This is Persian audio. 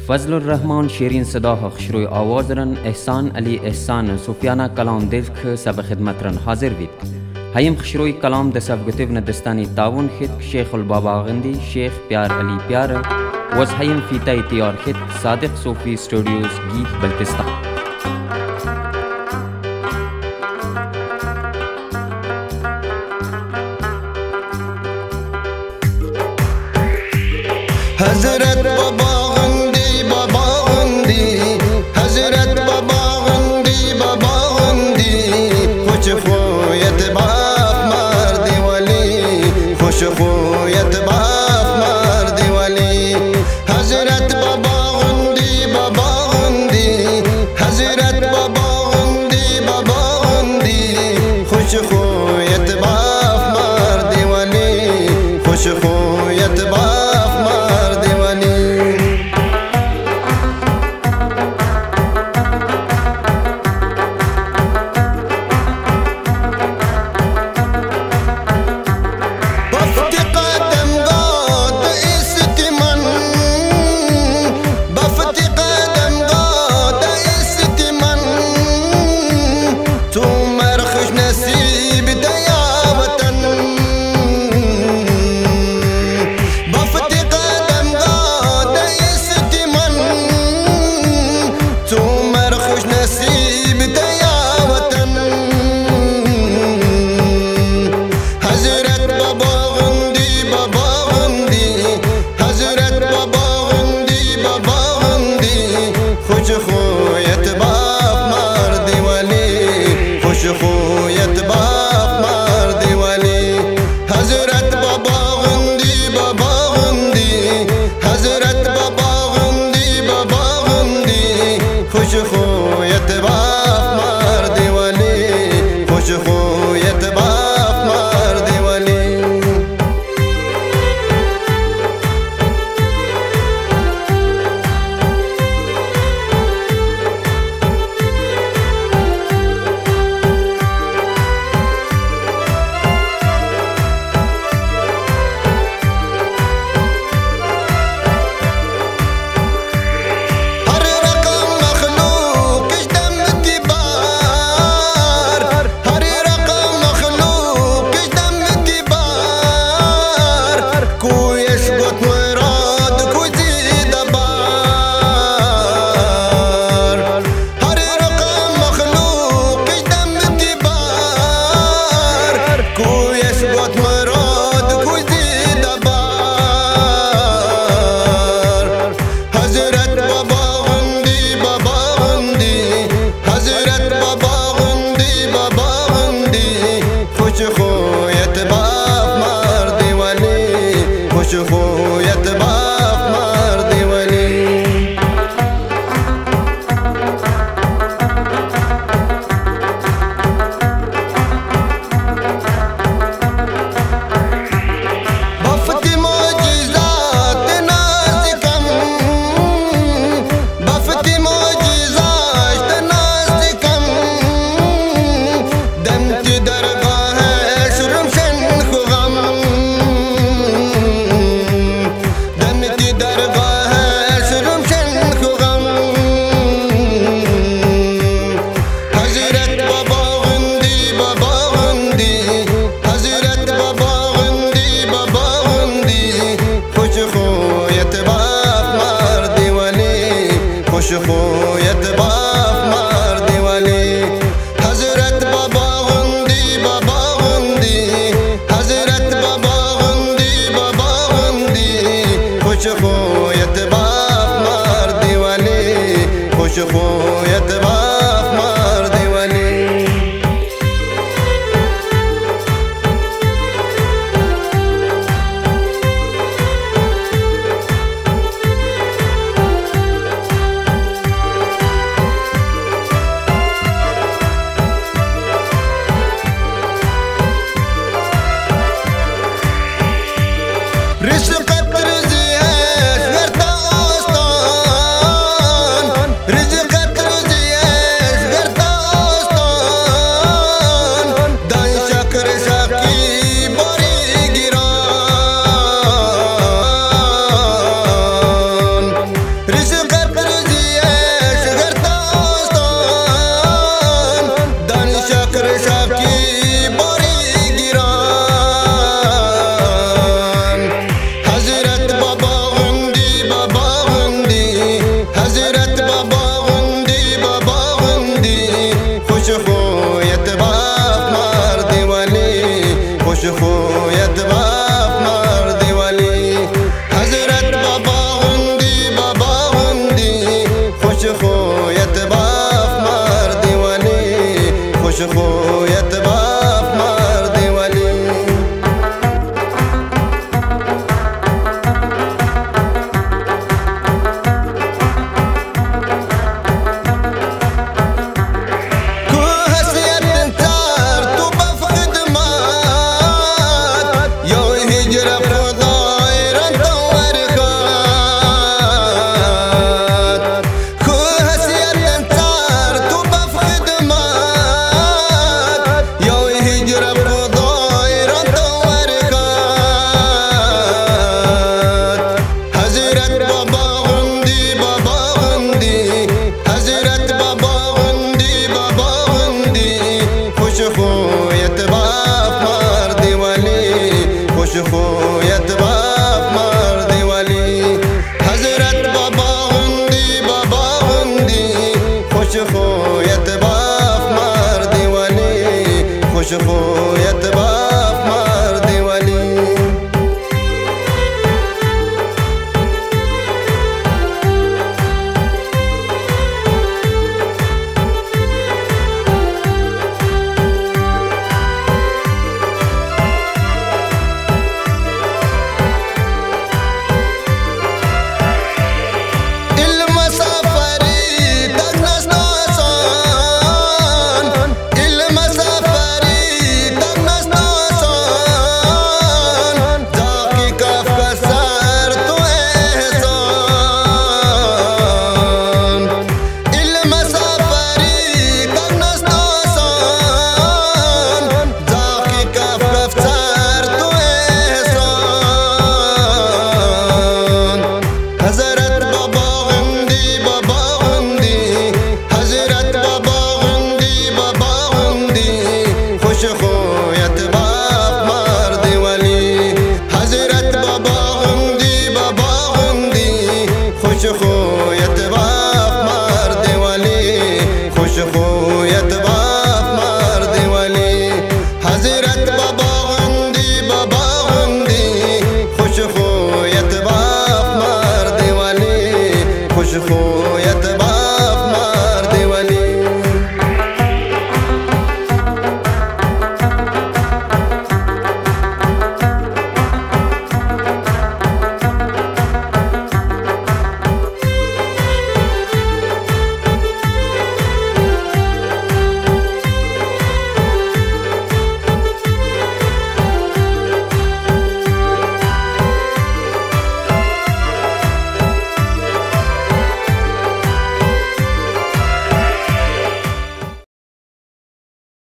فضل الرحمن شیرین صدا خشروی آوازرن، احسان علی احسان سفیانا کلام دلک سب خدمترن حاضر بید. هیم خشروی کلام دسب گتیب ندستانی تاون خد شیخ البابا غندی شیخ پیار علی پیار وز هیم فیتای تیار خد صادق صوفی استودیوز گیت بلتستان. حضرت بابا غندی بابا غندی حضرت بابا غندی بابا غندی خوش خویت باپ مردی ولی خوش خویت باپ مردی ولی حضرت بابا غندی بابا غندی حضرت بابا غندی بابا غندی خوش خویت باپ مردی ولی خوش خویت باپ خویت باپ مردی ولی حضرت بابا غندی بابا غندی حضرت بابا غندی بابا غندی خوش خویت باپ مردی ولی خوش خویت باپ مردی ولی خویت باپ مردی ولی بافتی معجزات نازکم بافتی معجزات نازکم دمتی درگاه شرم شن خوغم خوش خویت باپ مردی ولی حضرت بابا غندی بابا غندی حضرت بابا غندی بابا غندی خوش خویت باپ مردی ولی خوش خویت باپ مردی ولی رزقت رزقت ورتا آستان رزقت خوش خو